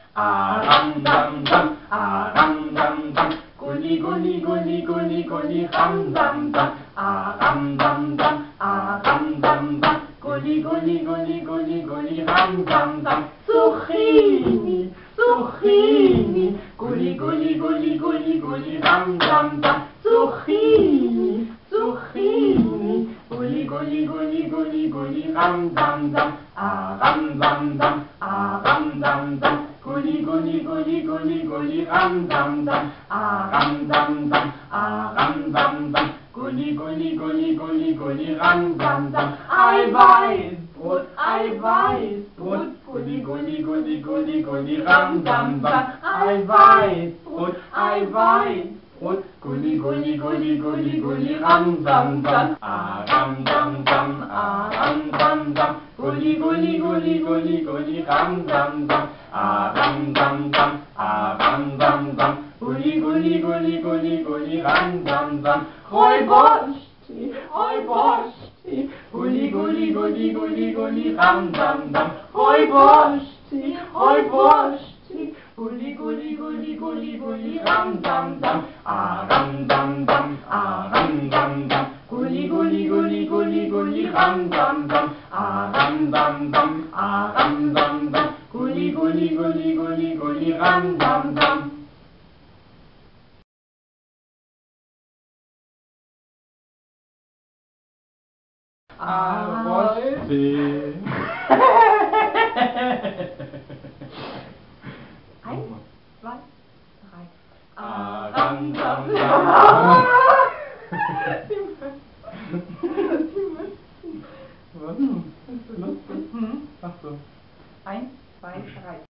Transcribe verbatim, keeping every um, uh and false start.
Aram, dam, dam, aram, dam, dam. Gulli, gulli, gulli, gulli, gulli, ram, dam, dam. Aram, dam, dam, aram, dam, dam. Gulli, gulli, gulli, gulli, gulli, ram, dam, dam. Zucchini, Zucchini. Gulli, gulli, gulli, gulli, gulli, ram, dam, dam. Zucchini, Zucchini. Gulli, gulli, gulli, gulli, gulli, ram, dam, dam. Aram, dam, dam, aram, dam, dam. Gulli, gulli, gulli, gulli, gulli, ram, dam, dam. Aram, dam, dam, aram, dam, dam. Gulli, gulli, gulli, gulli, gulli, ram, dam, dam. Eiweißbrot, Eiweißbrot. Gulli, gulli, gulli, gulli, gulli, ram, dam, dam. Eiweißbrot, Eiweißbrot. Gulli, gulli, gulli, gulli, gulli, ram, dam, dam. Aram, dam, dam, aram, dam, dam. Gulli, gulli, gulli, gulli, gulli, ram, dam, dam. Aram, dam, dam, aram, dam, dam. Gulli, gulli, gulli, gulli, gulli, ram, dam, dam. Räubersti, Räubersti. Gulli, gulli, gulli, gulli, gulli, ram, dam, dam. Räubersti, Räubersti. Gulli, gulli, gulli, gulli, gulli, ram, dam, dam. Aram, dam, dam, aram, dam, dam. Gulli, gulli, gulli, gulli, gulli, ram, dam, dam. Aram, dam, dam, aram, dam, dam. Gulli, gulli, gulli, gulli, gulli, ram, dam, dam. Arrosti. Eins, zwei, drei. Aram, dam, dam. Was? Ist das lustig? Ach so. Eins, zwei, drei.